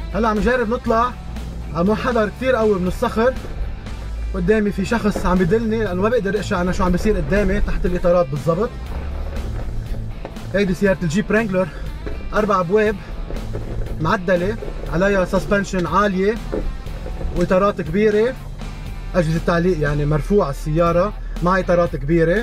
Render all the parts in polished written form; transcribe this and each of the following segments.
هلا عم نجرب نطلع على منحدر كثير قوي من الصخر. قدامي في شخص عم بدلني لانه ما بقدر اشعر انا شو عم بيصير قدامي تحت الاطارات بالضبط. هيدي سيارة الجيب رانجلر 4 ابواب معدلة، عليها سسبنشن عالية واطارات كبيرة، اجهزة تعليق يعني مرفوعة السيارة مع اطارات كبيرة.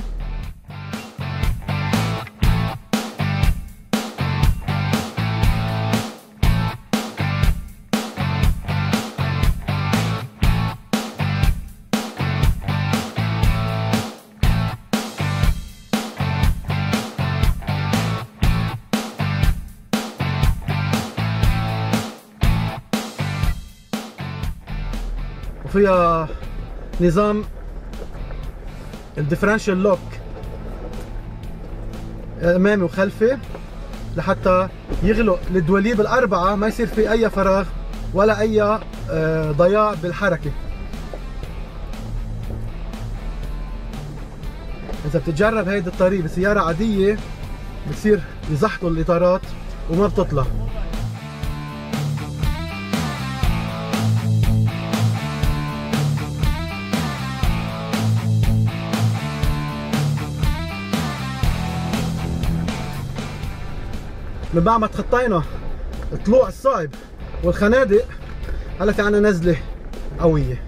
وفيها نظام الديفرنشال لوك امامي وخلفي لحتى يغلق الدواليب الاربعه، ما يصير في اي فراغ ولا اي ضياع بالحركه. اذا بتتجرب هيدي الطريقه بسياره عاديه بصير يزحطوا الاطارات وما بتطلع. من بعد ما تخطينا الطلوع الصعب والخنادق هلا في عنا نزله قويه.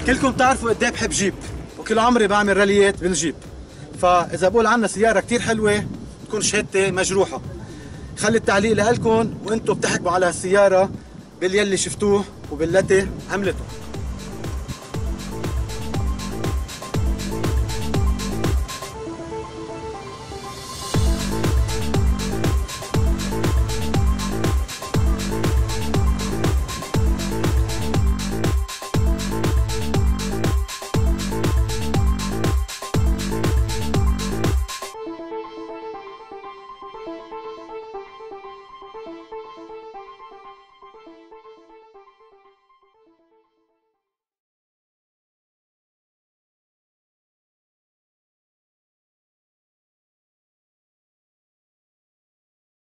كلكم بتعرفوا قد ايه بحب جيب، وكل عمري بعمل راليات بالجيب. فاذا بقول عنا سياره كثير حلوه تكون شهادتي مجروحه. خلي التعليق لكم وانتم بتحكوا على السياره باليلي شفتوه وبالتي عملته.